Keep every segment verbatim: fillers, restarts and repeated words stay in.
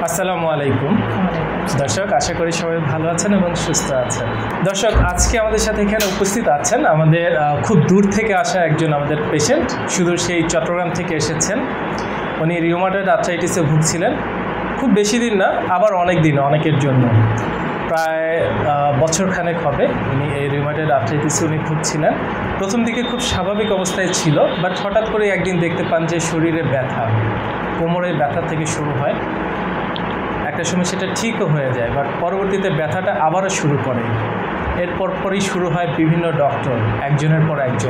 আসসালামু আলাইকুম দর্শক, আশা করি সবাই ভালো আছেন এবং সুস্থ আছেন। দর্শক, আজকে আমাদের সাথে এখানে উপস্থিত আছেন আমাদের খুব দূর থেকে আসা একজন আমাদের পেশেন্ট, শুধু সেই চট্টগ্রাম থেকে এসেছেন। উনি রিউমাটয়েড আর্থ্রাইটিসে ভুগছিলেন, খুব বেশি দিন না, আবার অনেক দিন, অনেকের জন্য প্রায় বছরখানেক হবে উনি এই রিউমাটয়েড আর্থ্রাইটিসে উনি ভুগছিলেন। প্রথম দিকে খুব স্বাভাবিক অবস্থায় ছিল, বাট হঠাৎ করে একদিন দেখতে পান যে শরীরে ব্যথা, কোমরে ব্যথা থেকে শুরু হয়, একটা সময় সেটা ঠিকও হয়ে যায়, বাট পরবর্তীতে ব্যথাটা আবারও শুরু করে। এরপর পরই শুরু হয় বিভিন্ন ডক্টর, একজনের পর একজন,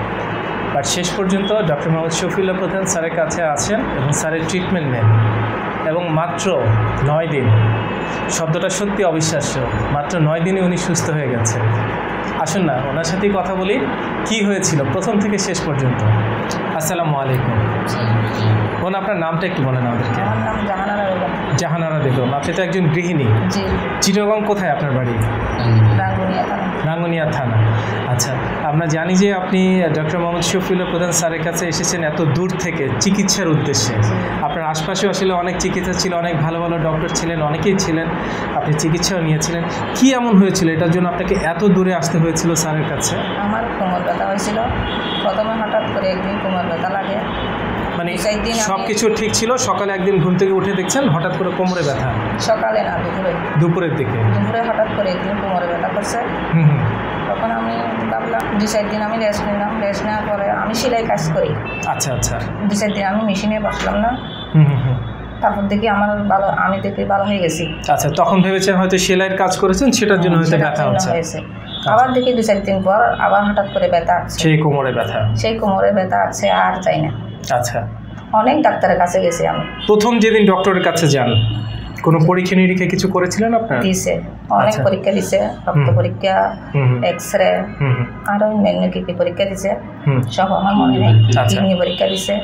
বাট শেষ পর্যন্ত ডক্টর মোহাম্মদ শফিউল্লাহ প্রধান স্যারের কাছে আছেন এবং স্যারের ট্রিটমেন্ট নেন, এবং মাত্র নয় দিন, শব্দটা সত্যি অবিশ্বাস্য, মাত্র নয় দিনে উনি সুস্থ হয়ে গেছেন। আসুন না ওনার সাথেই কথা বলি, কি হয়েছিল প্রথম থেকে শেষ পর্যন্ত। আসসালামু আলাইকুম। বোন, আপনার নামটা একটু বলেন আমাদেরকে। আমার নাম জাহানারা বেগম। জাহানারা বেগম, আপনি তো একজন গৃহিণী। জি। চিটাগং কোথায় আপনার বাড়ি? রাঙ্গুনিয়া থানা। রাঙ্গুনিয়া থানা। আচ্ছা, আমরা জানি যে আপনি ডক্টর মোহাম্মদ শফিউল্লাহ প্রধান স্যারের কাছে এসেছেন এত দূর থেকে চিকিৎসার উদ্দেশ্যে। আপনার আশপাশেও আসলে অনেক চিকিৎসা ছিল, অনেক ভালো ভালো ডক্টর ছিলেন, অনেকেই ছিলেন, আপনি চিকিৎসাও নিয়েছিলেন। কি এমন হয়েছিল এটার জন্য আপনাকে এত দূরে আসতে হয়েছিল স্যারের কাছে? আমার কোমর ব্যথা হয়েছিল, প্রথমে হঠাৎ করে একদিন কোমর ব্যথা লাগে, মানে সব কিছু ঠিক ছিল, সকালে একদিন ঘুম থেকে উঠে দেখছেন হঠাৎ করে কোমরে ব্যথা? সকালে না, দুপুরে। দুপুরের দিকে? দুপুরে হঠাৎ করে একদিন কোমরে ব্যথা করছে। হুম হুম। তখন আমি ভাবলাম, দুই চার দিন আমি রেস্ট নিলাম, রেস্ট নেওয়ার পরে আমি সেলাই কাজ করি। আচ্ছা আচ্ছা। দুই চার দিন আমি মেশিনে বসলাম না। হুম হুম হুম। তারপর দেখি আমার ভালো, আমি দেখি ভালো হয়ে গেছি। আচ্ছা, তখন ভেবেছেন হয়তো সেলাইয়ের কাজ করেছেন, সেটার জন্য হয়তো ব্যথা হচ্ছে। আবার দেখি দুই চার দিন পর আবার হঠাৎ করে ব্যথা আছে, সেই কোমরে ব্যথা, সেই কোমরে ব্যথা আছে, আর চাই না। আচ্ছা, অনেক ডাক্তারের কাছে গেছি আমি। প্রথম যেদিন ডক্টরের কাছে যান, কোনো পরীক্ষা নিরীক্ষা কিছু করেছিলেন আপনার? দিছে, অনেক পরীক্ষা দিছে, রক্ত পরীক্ষা, এক্স রে, আরো অন্যান্য কি কি পরীক্ষা দিছে, সব আমার মনে নেই। কিডনি পরীক্ষা দিছে,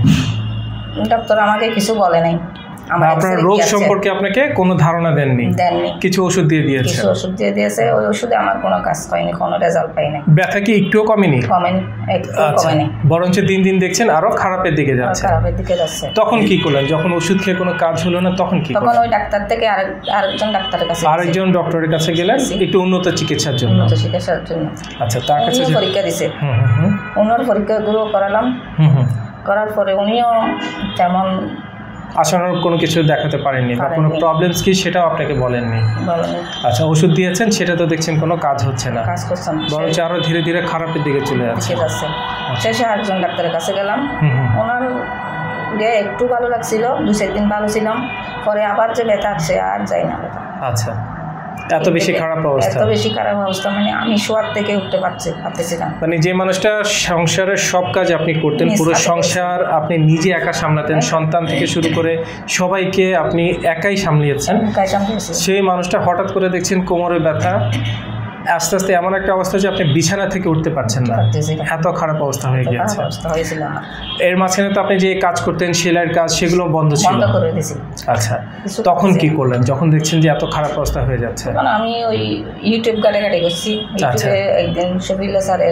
ডক্টর আমাকে কিছু বলে নাই। আপনার রোগ সম্পর্কে আপনাকে কোনো ধারণা দেননি? দেননি। কিছু ওষুধ দিয়ে দিয়েছে? কিছু ওষুধ দিয়ে দিয়েছে, ওই ওষুধে আমার কোনো কাজ হয়নি, কোনো রেজাল্ট পাইনি। ব্যথা কি একটুও কমেনি? কমেনি, একটু কমেনি, বরঞ্চ দিন দিন দেখছেন আরো খারাপের দিকে যাচ্ছে। খারাপের দিকে যাচ্ছে। তখন কি করলেন যখন ওষুধ খেয়ে কোনো কাজ হলো না? তখন কি? তখন ওই ডাক্তার থেকে আরেক আরেকজন ডাক্তারের কাছে, আরেকজন ডক্টরের কাছে গেলেন একটু উন্নত চিকিৎসার জন্য। উন্নত চিকিৎসার জন্য। আচ্ছা, তার কাছে পরীক্ষা দিছে, হুম হুম, ওনার পরীক্ষাগুলো করালাম। হুম হুম। করার পরে উনিও তেমন আশানুরূপ কোনো কিছু দেখাতে পারেননি, বা কোনো প্রবলেমস কি সেটাও আপনাকে বলেননি? বলেননি। আচ্ছা, ওষুধ দিয়েছেন, সেটা তো দেখছেন কোনো কাজ হচ্ছে না, কাজ করছে না, বরঞ্চ আরো ধীরে ধীরে খারাপের দিকে চলে যাচ্ছে। শেষে আরেকজন ডাক্তারের কাছে গেলাম, ওনার গিয়ে একটু ভালো লাগছিল, দু চার দিন ভালো ছিলাম, পরে আবার যে ব্যথা আছে আর যাই না ব্যথা। আচ্ছা, এত বেশি খারাপ অবস্থা? এত বেশি খারাপ অবস্থা, মানে আমি শোয়ার থেকে উঠতে পারছি পারতেছি না। মানে যে মানুষটা সংসারের সব কাজ আপনি করতেন, পুরো সংসার আপনি নিজে একা সামলাতেন, সন্তান থেকে শুরু করে সবাইকে আপনি একাই সামলিয়েছেন, সেই মানুষটা হঠাৎ করে দেখছেন কোমরে ব্যথা, আস্তে আস্তে এমন একটা অবস্থা যে আপনি বিছানা থেকে উঠতে পারছেন না, এত খারাপ অবস্থা হয়ে গিয়েছে। এর মাঝখানে তো আপনি যে কাজ করতেন, সেলাইয়ের কাজ, সেগুলো বন্ধ ছিল? আচ্ছা, তখন কি করলেন যখন দেখছেন যে এত খারাপ অবস্থা হয়ে যাচ্ছে? আমি ওই ইউটিউব ঘাটাঘাটি করছি, ইউটিউবে একদিন শফিউল্লাহ স্যারের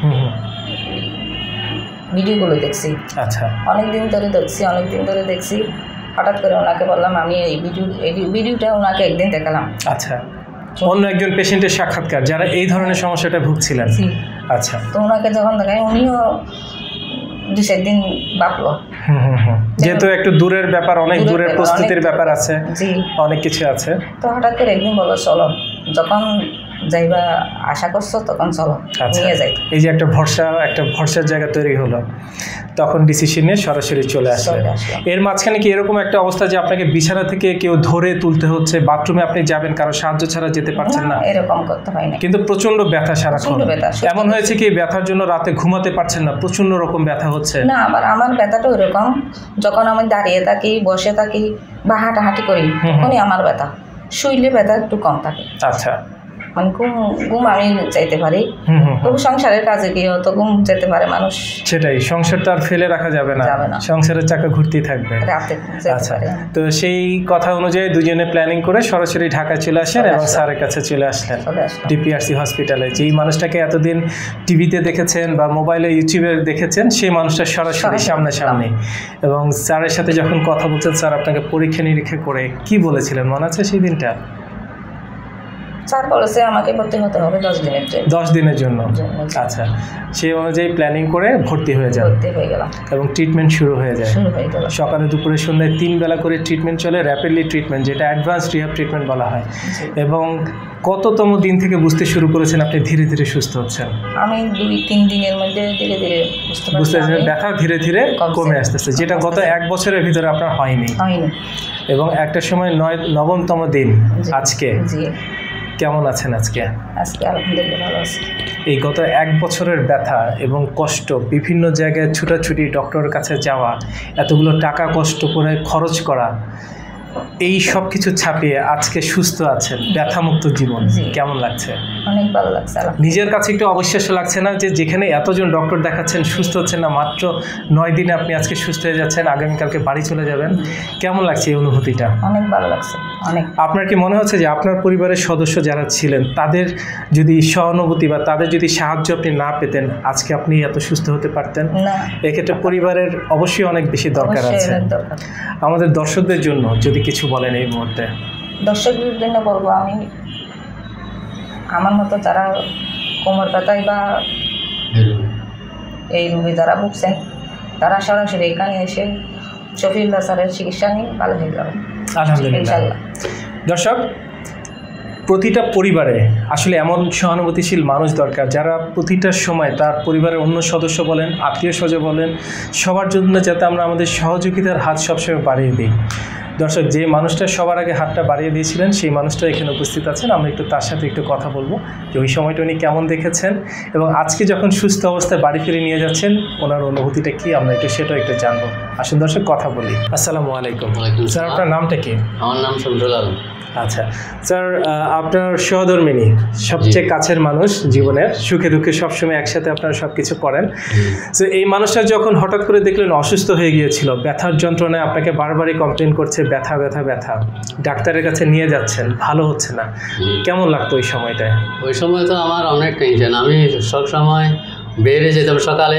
ভিডিওগুলো দেখছি। আচ্ছা, অনেকদিন ধরে দেখছি, অনেকদিন ধরে দেখছি হঠাৎ করে ওনাকে বললাম আমি এই ভিডিও এই ভিডিওটা ওনাকে একদিন দেখালাম। আচ্ছা, অন্য একজন পেশেন্টের সাক্ষাৎকার যারা এই ধরনের সমস্যাটা ভুগছিলেন। আচ্ছা, তো ওনাকে যখন দেখাই উনিও দু চার দিন ভাবলো, যেহেতু একটু দূরের ব্যাপার, অনেক দূরের প্রস্তুতির ব্যাপার আছে, অনেক কিছু আছে, তো হঠাৎ করে একদিন বলো চলো, যখন যাইবা আশা করছো তখন চলো নিয়ে যাই। এই যে একটা ভরসা, একটা ভরসার জায়গা তৈরি হলো, তখন ডিসিশন নিয়ে সরাসরি চলে আসলে। এর মাঝখানে কি এরকম একটা অবস্থা যে আপনাকে বিছানা থেকে কেউ ধরে তুলতে হচ্ছে, বাথরুমে আপনি যাবেন, কারো সাহায্য ছাড়া যেতে পারছেন না? এরকম করতে হয় না, কিন্তু প্রচন্ড ব্যথা সারাক্ষণ। এমন হয়েছে কি ব্যথার জন্য রাতে ঘুমাতে পারছেন না, প্রচন্ড রকম ব্যথা হচ্ছে? না, আবার আমার ব্যথাটা ওইরকম, যখন আমি দাঁড়িয়ে থাকি, বসে থাকি বা হাঁটাহাঁটি করি তখনই আমার ব্যথা, শুইলে ব্যথা একটু কম থাকে। আচ্ছা, মানে ঘুম ঘুম আমি চাইতে পারি, তবু সংসারের কাজে গিয়েও তো ঘুম যেতে পারে মানুষ। সেটাই, সংসারটা আর ফেলে রাখা যাবে না, সংসারের চাকা ঘুরতেই থাকবে। আচ্ছা, তো সেই কথা অনুযায়ী দুজনে প্ল্যানিং করে সরাসরি ঢাকা চলে আসেন এবং স্যারের কাছে চলে আসলেন ডিপিআরসি হসপিটালে। যেই মানুষটাকে এতদিন টিভিতে দেখেছেন বা মোবাইলে ইউটিউবে দেখেছেন, সেই মানুষটা সরাসরি সামনাসামনি। এবং স্যারের সাথে যখন কথা বলছেন, স্যার আপনাকে পরীক্ষা নিরীক্ষা করে কি বলেছিলেন মনে আছে সেই দিনটা? স্যার বলেছে আমাকে ভর্তি হতে হবে দশ দিনের জন্য। দশ দিনের জন্য আচ্ছা, সেই অনুযায়ী প্ল্যানিং করে ভর্তি হয়ে যান। ভর্তি হয়ে গেলাম এবং ট্রিটমেন্ট শুরু হয়ে যায়। শুরু হয়ে গেল সকালে দুপুরে সন্ধ্যায় তিন বেলা করে ট্রিটমেন্ট চলে, র্যাপিডলি ট্রিটমেন্ট, যেটা অ্যাডভান্স রিহ্যাব ট্রিটমেন্ট বলা হয়। এবং কততম দিন থেকে বুঝতে শুরু করেছেন আপনি ধীরে ধীরে সুস্থ হচ্ছেন? আমি দুই তিন দিনের মধ্যে ধীরে ধীরে বুঝতে বুঝতে ব্যথা ধীরে ধীরে কমে আসতেছে, যেটা গত এক বছরের ভিতরে আপনার হয়নি। হয়নি এবং একটা সময় নয় নবমতম দিন আজকে। জি, কেমন আছেন আজকে? আজকে আলহামদুলিল্লাহ ভালো আছি। এই গত এক বছরের ব্যথা এবং কষ্ট, বিভিন্ন জায়গায় ছুটাছুটি, ডক্টরের কাছে যাওয়া, এতগুলো টাকা কষ্ট করে খরচ করা, এই সব কিছু ছাপিয়ে আজকে সুস্থ আছেন, ব্যথামুক্ত জীবন, কেমন লাগছে? অনেক ভালো লাগছে। নিজের কাছে একটু অবিশ্বাস্য লাগছে না যে যেখানে এতজন ডক্টর দেখাচ্ছেন সুস্থ হচ্ছেন না, মাত্র নয় দিনে আপনি আজকে সুস্থ হয়ে যাচ্ছেন, আগামীকালকে বাড়ি চলে যাবেন, কেমন লাগছে এই অনুভূতিটা? অনেক ভালো লাগছে অনেক। আপনার কি মনে হচ্ছে যে আপনার পরিবারের সদস্য যারা ছিলেন তাদের যদি সহানুভূতি বা তাদের যদি সাহায্য আপনি না পেতেন, আজকে আপনি এত সুস্থ হতে পারতেন? না, এক্ষেত্রে পরিবারের অবশ্যই অনেক বেশি দরকার আছে। আমাদের দর্শকদের জন্য যদি কিছু বলেন এই মুহূর্তে। দর্শকদের জন্য বলবো, আমি আমার মতো যারা কোমর ব্যথায় বা এই রোগে যারা ভুগছেন, তারা সরাসরি এখানে এসে শফিউল্লাহ স্যারের চিকিৎসা নিয়ে ভালো হয়ে যাবে আলহামদুলিল্লাহ। দর্শক, প্রতিটা পরিবারে আসলে এমন সহানুভূতিশীল মানুষ দরকার যারা প্রতিটা সময় তার পরিবারের অন্য সদস্য বলেন, আত্মীয় স্বজন বলেন, সবার জন্য যাতে আমরা আমাদের সহযোগিতার হাত সবসময় বাড়িয়ে দিই। দর্শক, যে মানুষটা সবার আগে হাতটা বাড়িয়ে দিয়েছিলেন সেই মানুষটা এখানে উপস্থিত আছেন। আমরা একটু তার সাথে একটু কথা বলবো যে ওই সময়টা উনি কেমন দেখেছেন এবং আজকে যখন সুস্থ অবস্থায় বাড়ি ফিরে নিয়ে যাচ্ছেন ওনার অনুভূতিটা কি, আমরা একটু সেটাও একটু জানবো। আসুন দর্শক, কথা বলি। আসসালামু আলাইকুম। স্যার, আপনার নামটা কি? আমার নাম শামসুল আলম। আচ্ছা স্যার, আপনার সহধর্মিনী, সবচেয়ে কাছের মানুষ জীবনের, সুখে দুঃখে সবসময় একসাথে আপনারা সব কিছু করেন। তো এই মানুষটা যখন হঠাৎ করে দেখলেন অসুস্থ হয়ে গিয়েছিল, ব্যথার যন্ত্রণায় আপনাকে বারবারই কমপ্লেন করছে, ব্যথা ব্যথা ব্যথা, ডাক্তারের কাছে নিয়ে যাচ্ছেন, ভালো হচ্ছে না, কেমন লাগতো ওই সময়টায়? ওই সময় তো আমার অনেক টেনশন। আমি সব সময় বেরিয়ে যেতাম, সকালে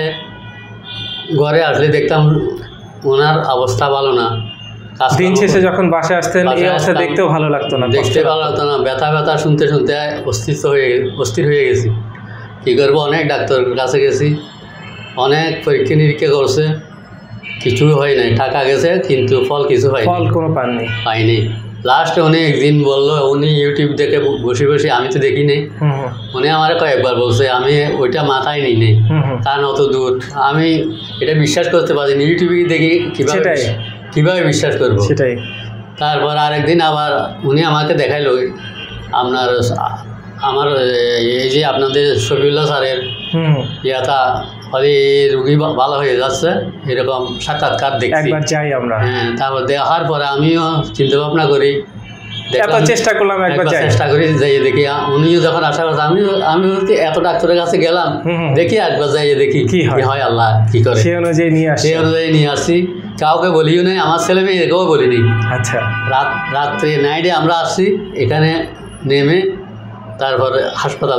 ঘরে আসলে দেখতাম ওনার অবস্থা ভালো না। দিন শেষে যখন বাসায় আসতেন এই অবস্থা দেখতেও ভালো লাগতো না, দেখতে ভালো লাগতো না, ব্যথা ব্যথা শুনতে শুনতে অস্থির হয়ে অস্থির হয়ে গেছি। কী করবো, অনেক ডাক্তারের কাছে গেছি, অনেক পরীক্ষা নিরীক্ষা করছে, কিছুই হয় নাই, টাকা গেছে কিন্তু ফল কিছু হয়, ফল কোনো পাননি, পাইনি। লাস্টে উনি একদিন বললো, উনি ইউটিউব দেখে বসে বসে, আমি তো দেখিনি, উনি আমার কয়েকবার বলছে, আমি ওইটা মাথায় নিই নি, কারণ অত দূর আমি এটা বিশ্বাস করতে পারিনি। ইউটিউবে দেখি কীভাবে কীভাবে বিশ্বাস করবো, সেটাই। তারপর আরেকদিন আবার উনি আমাকে দেখাইলো, আপনার আমার এই যে আপনাদের শফিউল্লাহ স্যারের ইয়াতা ফলে রুগী ভালো হয়ে যাচ্ছে, এরকম সাক্ষাৎকার দেখছি, একবার যাই আমরা। হ্যাঁ, তারপর দেখার পরে আমিও চিন্তা ভাবনা করি, চেষ্টা করলাম, একবার চেষ্টা করি যাইয়ে দেখি। উনিও যখন আশা করছে, আমি আমি এত ডাক্তারের কাছে গেলাম, দেখি একবার যাইয়ে দেখি কি হয়, আল্লাহ কি করে, সেই অনুযায়ী নিয়ে আসি সেই অনুযায়ী নিয়ে আসছি। কাউকে বলিও নাই, আমার ছেলে মেয়েকেও বলিনি। আচ্ছা, রাত রাত্রে নাইটে আমরা আসছি এখানে নেমে, তারপরে হাসপাতাল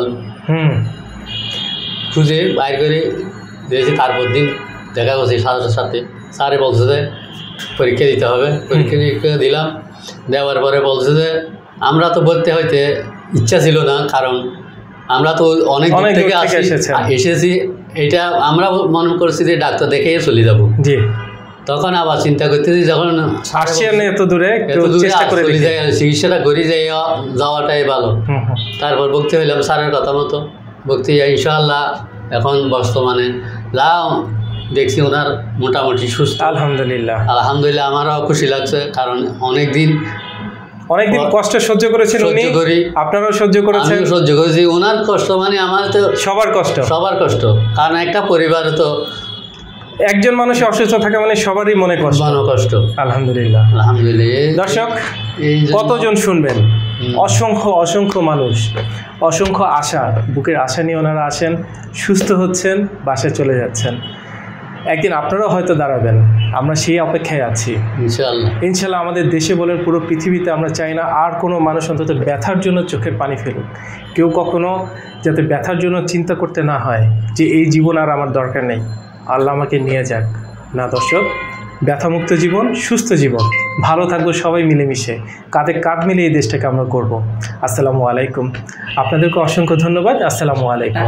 খুঁজে বাইর করে দিয়েছি। তারপর দিন দেখা করছি স্যারের সাথে, স্যারে বলছে যে পরীক্ষা দিতে হবে, পরীক্ষা নিরীক্ষা দিলাম। দেওয়ার পরে বলছে যে আমরা তো বলতে হইতে ইচ্ছা ছিল না, কারণ আমরা তো অনেক দূর থেকে এসেছি, এটা আমরা মনে করছি যে ডাক্তার দেখেই চলে যাবো। জি, তখন আবার চিন্তা করতেছি, যখন এত দূরে চিকিৎসাটা করে যাই যাওয়াটাই ভালো। তারপর ভক্তি হইলাম স্যারের কথা মতো, ভক্তি ইনশাআল্লাহ এখন বর্তমানে যা দেখছি ওনার মোটামুটি সুস্থ, আলহামদুলিল্লাহ। আলহামদুলিল্লাহ, আমারও খুশি লাগছে, কারণ অনেকদিন অনেকদিন কষ্ট সহ্য করেছেন উনি, করি আপনারাও সহ্য করেছেন, সহ্য করেছি। ওনার কষ্ট মানে আমার তো সবার কষ্ট, সবার কষ্ট, কারণ একটা পরিবারে তো একজন মানুষ অসুস্থ থাকা মানে সবারই মনে কষ্ট। মনে কষ্ট। আলহামদুলিল্লাহ আলহামদুলিল্লাহ। দর্শক কতজন শুনবেন, অসংখ্য অসংখ্য মানুষ, অসংখ্য আশা, বুকের আশা নিয়ে ওনারা আসেন, সুস্থ হচ্ছেন, বাসায় চলে যাচ্ছেন। একদিন আপনারাও হয়তো দাঁড়াবেন, আমরা সেই অপেক্ষায় আছি ইনশাআল্লাহ। ইনশাআল্লাহ আমাদের দেশে বলে পুরো পৃথিবীতে আমরা চাই না আর কোনো মানুষ অন্তত ব্যথার জন্য চোখের পানি ফেলুক। কেউ কখনো যাতে ব্যথার জন্য চিন্তা করতে না হয় যে এই জীবন আর আমার দরকার নেই, আল্লাহ আমাকে নিয়ে যাক। না দর্শক, ব্যথামুক্ত জীবন, সুস্থ জীবন, ভালো থাকবো সবাই মিলেমিশে, কাঁধে কাঁধ মিলে এই দেশটাকে আমরা করব। আসসালামু আলাইকুম। আপনাদেরকে অসংখ্য ধন্যবাদ। আসসালামু আলাইকুম।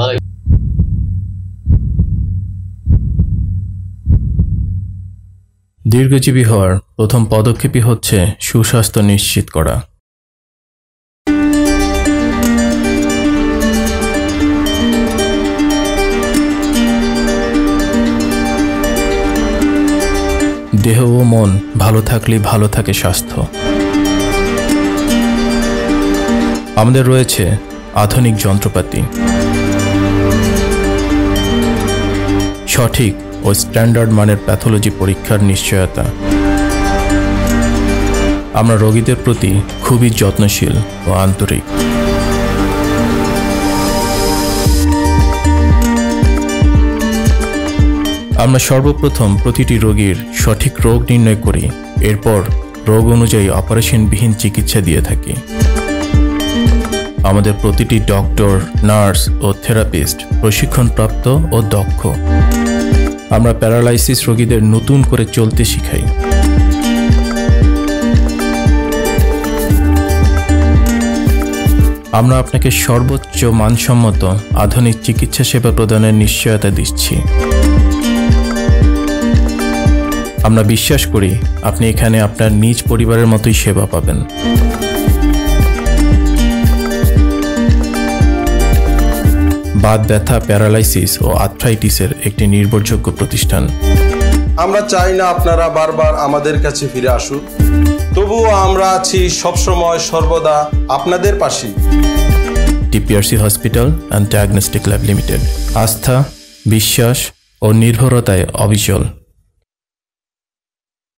দীর্ঘজীবী হওয়ার প্রথম পদক্ষেপই হচ্ছে সুস্বাস্থ্য নিশ্চিত করা। দেহ ও মন ভালো থাকলেই ভালো থাকে স্বাস্থ্য। আমাদের রয়েছে আধুনিক যন্ত্রপাতি, সঠিক ও স্ট্যান্ডার্ড মানের প্যাথোলজি পরীক্ষার নিশ্চয়তা। আমরা রোগীদের প্রতি খুবই যত্নশীল ও আন্তরিক। আমরা সর্বপ্রথম প্রতিটি রোগীর সঠিক রোগ নির্ণয় করি, এরপর রোগ অনুযায়ী অপারেশনবিহীন চিকিৎসা দিয়ে থাকি। আমাদের প্রতিটি ডক্টর, নার্স ও থেরাপিস্ট প্রশিক্ষণপ্রাপ্ত ও দক্ষ। আমরা প্যারালাইসিস রোগীদের নতুন করে চলতে শিখাই। আমরা আপনাকে সর্বোচ্চ মানসম্মত আধুনিক চিকিৎসা সেবা প্রদানের নিশ্চয়তা দিচ্ছি। আমরা বিশ্বাস করি আপনি এখানে আপনার নিজ পরিবারের মতোই সেবা পাবেন। বাত ব্যথা, প্যারালাইসিস ও আর্থ্রাইটিসের একটি নির্ভরযোগ্য প্রতিষ্ঠান। আমরা চাই না আপনারা বারবার আমাদের কাছে ফিরে আসুন, তবুও আমরা আছি সবসময় সর্বদা আপনাদের পাশে। DPRC hospital and diagnostic lab limited, আস্থা, বিশ্বাস ও নির্ভরতায় অবিচল।